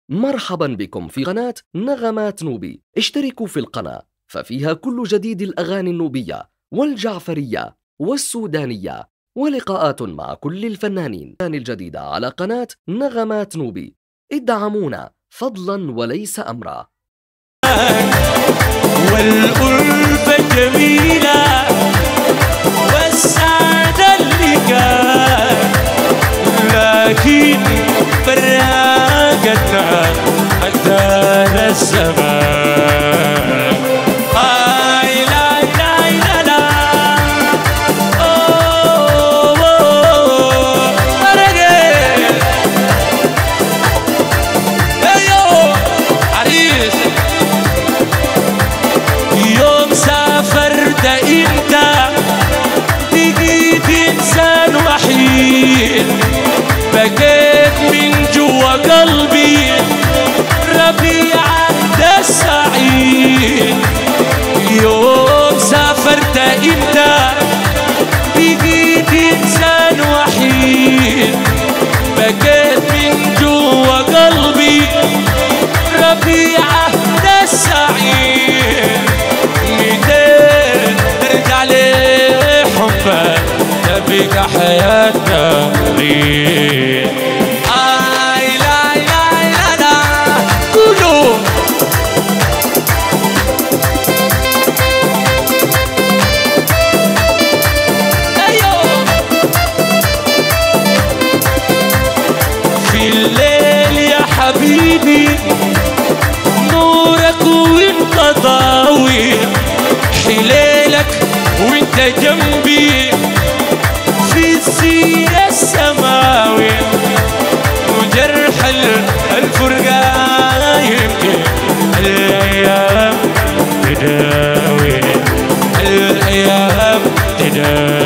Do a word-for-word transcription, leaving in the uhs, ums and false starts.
مرحبا بكم في قناة نغمات نوبي. اشتركوا في القناة ففيها كل جديد الأغاني النوبية والجعفرية والسودانية ولقاءات مع كل الفنانين الجديدة على قناة نغمات نوبي. ادعمونا فضلا وليس أمرا. والألفة جميلة والسعادة اللي كان، لكن فراقتنا أدار الزمان. آي لا لا لا لا أوه أوه فرقت. أيوه عريس يوم سافرت انت بقيت انسان وحيد، بكيت من جوا قلبي ربيعة السعيد. يوم سافرت انت بقيت انسان وحيد، بكيت من جوا قلبي ربيعة السعيد. ترجع لحبك تبقى حياتنا ليه. آي لا لا لا لا قولوا أيوه. في الليل يا حبيبي نورك وانت ضاوي، حليلك وانت جنبي في السيرة السماوي، وجرح الفرقة يمكن الأيام تداوي، الأيام تداوي.